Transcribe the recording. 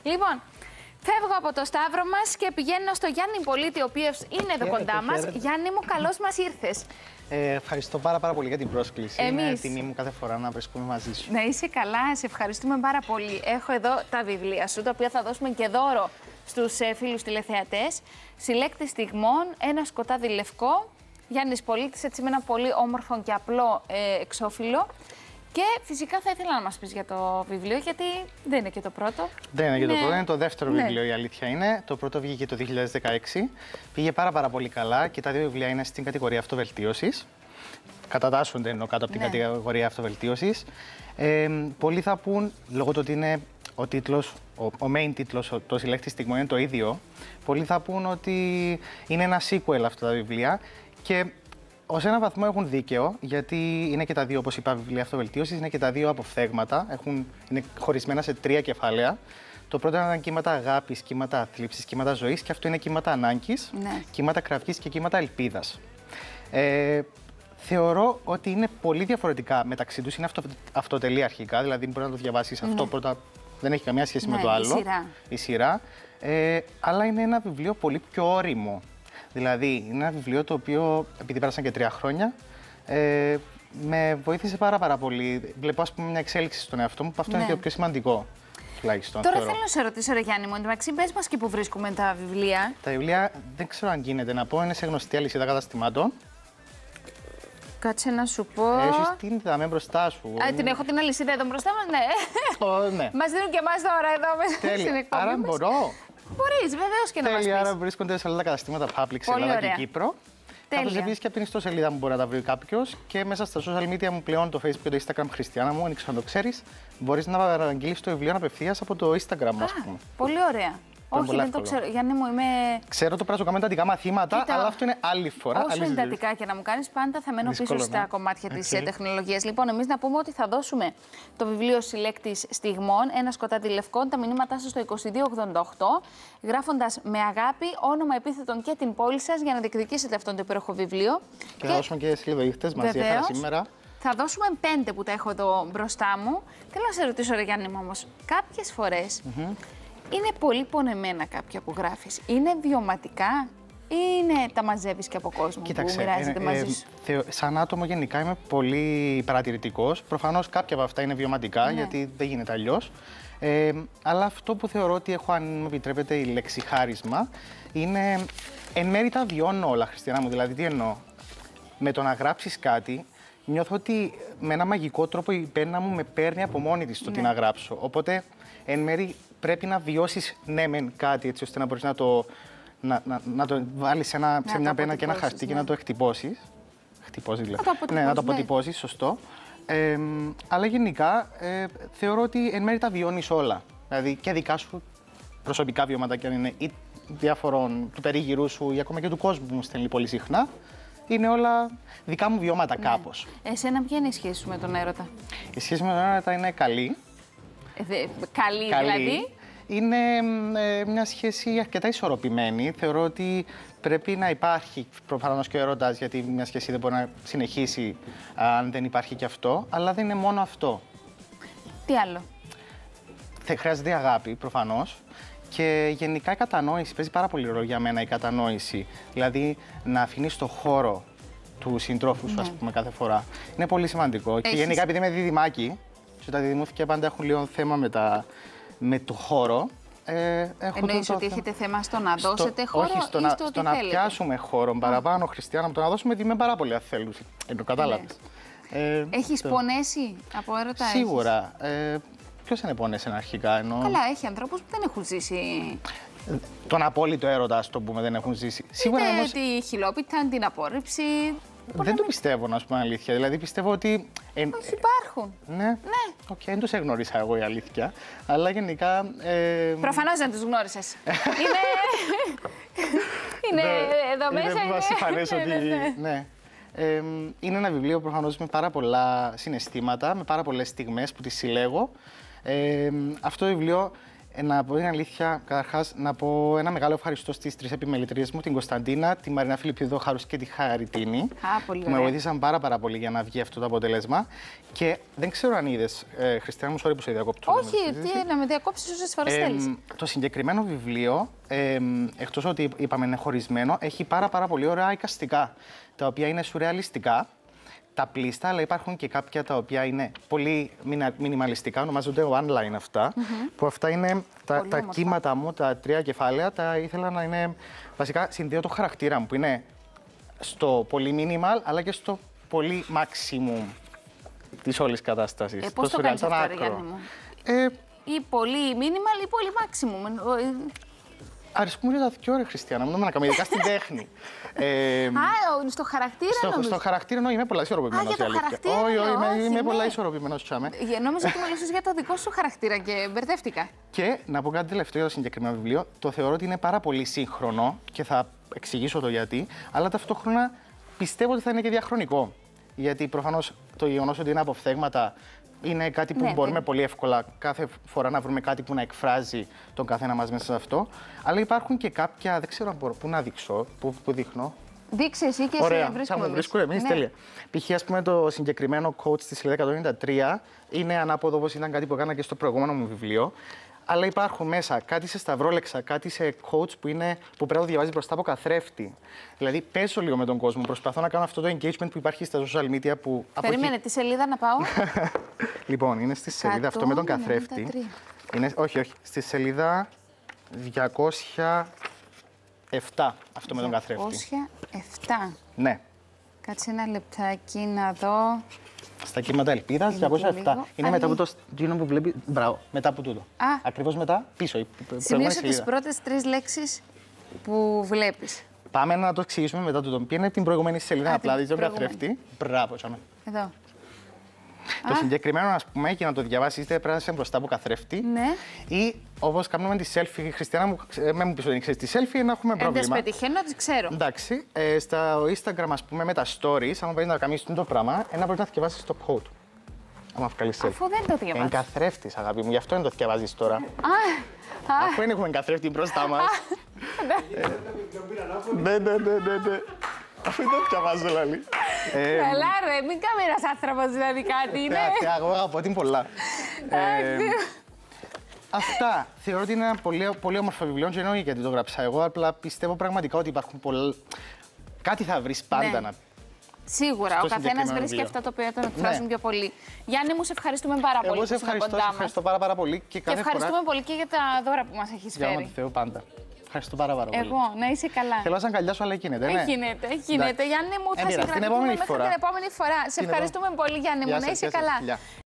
Λοιπόν, φεύγω από το Σταύρο μας και πηγαίνω στο Γιάννη Πολίτη, ο οποίος είναι εδώ κοντά μας. Γιάννη μου, καλώς μας ήρθες. Ευχαριστώ πάρα πολύ για την πρόσκληση. Εμείς. Είναι τιμή μου κάθε φορά να βρίσκομαι μαζί σου. Να είσαι καλά, σε ευχαριστούμε πάρα πολύ. Έχω εδώ τα βιβλία σου, τα οποία θα δώσουμε και δώρο στους φίλους τηλεθεατές. Συλλέκτης στιγμών, ένα σκοτάδι λευκό. Γιάννης Πολίτης, έτσι με ένα πολύ όμορφο και απλό εξώφυλλο. Και φυσικά θα ήθελα να μας πεις για το βιβλίο, γιατί δεν είναι και το πρώτο. Δεν είναι και το πρώτο, είναι το δεύτερο βιβλίο, η αλήθεια είναι. Το πρώτο βγήκε το 2016. Πήγε πάρα πολύ καλά και τα δύο βιβλία είναι στην κατηγορία αυτοβελτίωσης. Κατατάσσονται ενώ κάτω από την κατηγορία αυτοβελτίωσης. Πολλοί θα πούν, λόγω του ότι είναι ο τίτλος, ο main τίτλος, το συλλέκτη στιγμών είναι το ίδιο, πολλοί θα πούν ότι είναι ένα sequel αυτά τα βιβλία και ως έναν βαθμό έχουν δίκαιο, γιατί είναι και τα δύο, όπως είπα, βιβλία αυτοβελτίωσης, είναι και τα δύο αποφθέγματα, είναι χωρισμένα σε 3 κεφάλαια. Το πρώτο ήταν κύματα αγάπης, κύματα θλίψης, κύματα ζωής και αυτό είναι κύματα ανάγκης, κύματα κραυγής και κύματα ελπίδας. Θεωρώ ότι είναι πολύ διαφορετικά μεταξύ τους, είναι αυτοτελή αρχικά, δηλαδή μπορεί να το διαβάσεις αυτό πρώτα, δεν έχει καμία σχέση με το άλλο, η σειρά, αλλά είναι ένα βιβλίο πολύ πιο ώριμο. Δηλαδή, είναι ένα βιβλίο το οποίο, επειδή πέρασαν και 3 χρόνια, με βοήθησε πάρα πολύ. Βλέπω, ας πούμε, μια εξέλιξη στον εαυτό μου, που αυτό είναι και το πιο σημαντικό, τουλάχιστον. Τώρα θέλω να σε ρωτήσω, ρε Γιάννη μου, εντωμεταξύ, πες μας και πού βρίσκουμε τα βιβλία. Τα βιβλία, δεν ξέρω αν γίνεται να πω, είναι σε γνωστή αλυσίδα καταστημάτων. Κάτσε να σου πω. Έχεις την δαμέ μπροστά σου. Την έχω την αλυσίδα εδώ μπροστά μας, ναι. Ναι. Μας δίνουν και εμάς τώρα εδώ μέσα στην εκπομπή. Άρα μπορώ. Μπορείς, βεβαίως και να μας πεις. Άρα βρίσκονται σε όλα τα καταστήματα Publix, Ελλάδα και Κύπρο. Καθώς επίσης και από την ιστοσελίδα μου μπορεί να τα βρει κάποιος και μέσα στα social media μου πλέον, το Facebook και το Instagram, Χριστιάνα μου, αν το ξέρεις, μπορείς να παραγγείλεις το βιβλίο απευθείας από το Instagram, ας πούμε. Πολύ ωραία. Όχι, δεν το ξέρω. Γιάννη μου, είμαι. Ξέρω το πράζω εντατικά μαθήματα, αλλά αυτό είναι άλλη φορά. Όσο εντατικά και να μου κάνεις, πάντα θα μένω πίσω στα κομμάτια της τεχνολογίας. Λοιπόν, εμείς να πούμε ότι θα δώσουμε το βιβλίο Συλλέκτης Στιγμών, ένα σκοτάδι λευκό, τα μηνύματά σας στο 2288, γράφοντας με αγάπη, όνομα, επίθετον και την πόλη σας για να διεκδικήσετε αυτό το υπέροχο βιβλίο. Και θα δώσουμε και σλιδοίχτες μαζί σήμερα. Θα δώσουμε 5 που τα έχω εδώ μπροστά μου. Θέλω να σε ρωτήσω, ρε Γιάννη μου, όμως, κάποιες φορές. Είναι πολύ πονεμένα κάποια που γράφεις. Είναι βιωματικά ή τα μαζεύεις και από κόσμο που μοιράζεται μαζί σου? Σαν άτομο γενικά είμαι πολύ παρατηρητικός. Προφανώς κάποια από αυτά είναι βιωματικά, γιατί δεν γίνεται αλλιώς. Αλλά αυτό που θεωρώ ότι έχω, αν μου επιτρέπετε η λέξη χάρισμα, είναι εν μέρει τα βιώνω όλα, Χριστιανά μου. Δηλαδή, τι εννοώ? Με το να γράψεις κάτι, νιώθω ότι με ένα μαγικό τρόπο η πένα μου με παίρνει από μόνη της το τι να γράψω. Οπότε, εν μέρει, πρέπει να βιώσεις μεν κάτι έτσι ώστε να μπορείς να το βάλεις σε μια πένα και ένα χαρτί και να το εκτυπώσεις. Να το αποτυπώσεις, σωστό. Αλλά γενικά θεωρώ ότι εν μέρει τα βιώνεις όλα. Δηλαδή και δικά σου προσωπικά βιώματα και αν είναι ή διάφορων του περίγυρου σου ή ακόμα και του κόσμου που μου στέλνει πολύ συχνά. Είναι όλα δικά μου βιώματα κάπως. Εσένα ποια είναι η σχέση σου με τον έρωτα? Η σχέση με τον έρωτα είναι καλή. Καλή δηλαδή. Είναι μια σχέση αρκετά ισορροπημένη. Θεωρώ ότι πρέπει να υπάρχει προφανώς και ο έρωτας, γιατί μια σχέση δεν μπορεί να συνεχίσει αν δεν υπάρχει και αυτό. Αλλά δεν είναι μόνο αυτό. Τι άλλο? Χρειάζεται αγάπη, προφανώς. Και γενικά η κατανόηση, παίζει πάρα πολύ ρόλο για μένα η κατανόηση. Δηλαδή να αφήνεις το χώρο του συντρόφου σου, ας πούμε, κάθε φορά. Είναι πολύ σημαντικό. Και γενικά επειδή είμαι διδυμάκι, και τα διδυμούθηκια πάντα έχουν λίγο θέμα με το χώρο. Εννοείς ότι έχετε θέμα στο να δώσετε χώρο? Όχι, στο να πιάσουμε χώρο παραπάνω, Χριστιάνα, με το να δώσουμε, είμαι πάρα πολύ αθέλους. Κατάλαβες. Έχεις πονέσει από έρωτα? Σίγουρα. Ποιος είναι πονέσει αρχικά? Καλά, έχει ανθρώπους που δεν έχουν ζήσει τον απόλυτο έρωτα, ας το πούμε, δεν έχουν ζήσει. Σίγουρα όμως τη χιλόπιτα, την απόρριψη. Δεν το πιστεύω, να σου πω αλήθεια. Δηλαδή πιστεύω ότι. Όχι, υπάρχουν. Ναι. Δεν τους εγνώρισα εγώ, η αλήθεια. Αλλά γενικά. Προφανώς δεν τους γνώρισες. Είναι εδώ μέσα. Είναι βασιφανές ότι. Ναι. Είναι ένα βιβλίο προφανώς με πάρα πολλά συναισθήματα, με πάρα πολλές στιγμές που τις συλλέγω. Αυτό το βιβλίο Να πω την αλήθεια, καταρχάς να πω ένα μεγάλο ευχαριστώ στις 3 επιμελητρίες μου, την Κωνσταντίνα, τη Μαρίνα Φιλιππιδοχάρου και τη Χαριτίνη. Πολύ που με βοήθησαν πάρα πολύ για να βγει αυτό το αποτέλεσμα. Και δεν ξέρω αν είδες, Χριστιανά μου, sorry που σε διακόπτω. Όχι, να με διακόψεις όσες φορές θέλεις. Το συγκεκριμένο βιβλίο, εκτός ότι είπαμε είναι χωρισμένο, έχει πάρα πολύ ωραία εικαστικά, τα οποία είναι σουρεαλιστικά. Τα πλήστα, αλλά υπάρχουν και κάποια τα οποία είναι πολύ μινιμαλιστικά, ονομάζονται one-line αυτά, που αυτά είναι τα κύματα μου, τα 3 κεφάλαια, τα ήθελα να είναι, βασικά συνδέω το χαρακτήρα μου, που είναι στο πολύ minimal, αλλά και στο πολύ maximum της όλης κατάστασης. Πώς το κάνεις αυτό, ρε Γιάννη μου? Ή πολύ minimal ή πολύ maximum. Αρέσκουμε και τα δυο, ρε Χριστιανά, μου να κάνουμε ειδικά στην τέχνη. Στο χαρακτήρα στο χαρακτήρα, ναι, είμαι πολλά ισορροπημένος. Για το χαρακτήρα, όχι, είμαι πολλά ισορροπημένος, τσάμε. Νόμιζα ότι μιλούσες για το δικό σου χαρακτήρα και μπερδεύτηκα. Και να πω κάτι τελευταίο για το συγκεκριμένο βιβλίο. Το θεωρώ ότι είναι πάρα πολύ σύγχρονο και θα εξηγήσω το γιατί, αλλά ταυτόχρονα πιστεύω ότι θα είναι και διαχρονικό. Γιατί προφανώς το γεγονός ότι είναι αποφθέγματα είναι κάτι που μπορούμε πολύ εύκολα κάθε φορά να βρούμε κάτι που να εκφράζει τον καθένα μας μέσα σε αυτό. Αλλά υπάρχουν και κάποια, δεν ξέρω αν μπορώ, πού να δείξω, πού δείχνω. Δείξε εσύ και ωραία, εσύ βρίσκουμε. θα μου βρίσκουμε εμείς, τέλεια. Π.χ. ας πούμε το συγκεκριμένο quote στη σελίδα 193 είναι ανάποδο όπως ήταν κάτι που έκανα και στο προηγούμενο μου βιβλίο. Αλλά υπάρχουν μέσα κάτι σε σταυρόλεξα, κάτι σε quotes που πρέπει να το διαβάζει μπροστά από καθρέφτη. Δηλαδή, παίζω λίγο με τον κόσμο. Προσπαθώ να κάνω αυτό το engagement που υπάρχει στα social media. Που περίμενε, τη σελίδα να πάω. Λοιπόν, είναι στη σελίδα αυτό με τον καθρέφτη. Όχι, στη σελίδα 207. Αυτό με τον καθρέφτη. 207. Ναι. Κάτσε ένα λεπτάκι να δω. Στα κύματα ελπίδας, 207. Είναι μετά από το γίνο που βλέπει. Μπράβο, μετά από τούτο. Ακριβώς μετά, πίσω. Σημείωσε τις πρώτες 3 λέξεις που βλέπεις. Πάμε να το εξηγήσουμε μετά τούτο. Πήγαινε την προηγούμενη σελίδα, απλά δεις τον καθρέφτη. Μπράβο, τσάμε. Εδώ. Το συγκεκριμένο, ας πούμε, και να το διαβάσεις, πρέπει να είσαι μπροστά από καθρέφτη. Ναι. Ή όπως κάνουμε τη selfie, Χριστιανά μου, με μου πεις ότι ξέρεις τη selfie, να έχουμε πρόβλημα. Δεν πετυχαίνω, τις ξέρω. Εντάξει. Στα Instagram, ας πούμε, με τα stories, αν παίρνει να κάνεις το πράγμα, πρέπει να διαβάσεις το quote. Άμα βγάλεις selfie. Αφού δεν το διαβάζεις. Είναι καθρέφτης, αγάπη μου, γι' αυτό δεν το διαβάζεις τώρα. Αφού δεν έχουμε καθρέφτη μπροστά μας. Ναι. Αφού δεν το διαβάζω, λαλή. Καλά ρε, μην κάμε ένας άνθρωπος δηλαδή κάτι είναι. Εγώ αγαπώ την πολλά. Αυτά. Θεωρώ ότι είναι ένα πολύ όμορφο βιβλίο και εννοεί γιατί το γράψα εγώ, απλά πιστεύω πραγματικά ότι υπάρχουν πολλά... Κάτι θα βρεις πάντα να... Σίγουρα, ο καθένας βρίσκει αυτό το οποίο τον εκφράζουν πιο πολύ. Γιάννη μου, σε ευχαριστούμε πάρα πολύ. Εγώ σε ευχαριστώ πάρα πολύ και κάθε φορά... ευχαριστούμε πολύ και για τα δώρα που μας έχεις φέρει. Για όνομα του Θεού πάντα. Ευχαριστώ πάρα πολύ. Εγώ, να είσαι καλά. Θέλω να σε αγκαλιάσω, αλλά γίνεται, ναι. Γίνεται. Γιάννη μου, θα σε κρατήσουμε μέχρι την επόμενη φορά. Σε ευχαριστούμε πολύ, Γιάννη μου, να είσαι καλά.